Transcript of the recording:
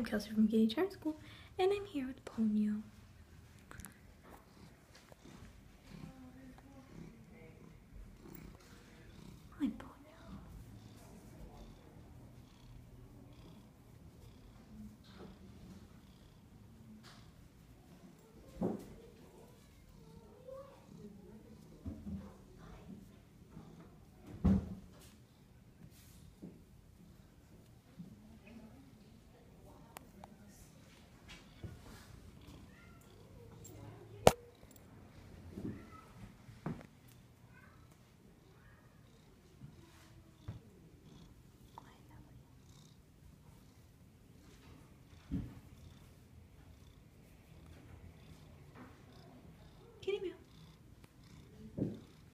I'm Kelsey from Kitty Charm School, and I'm here with Ponyo.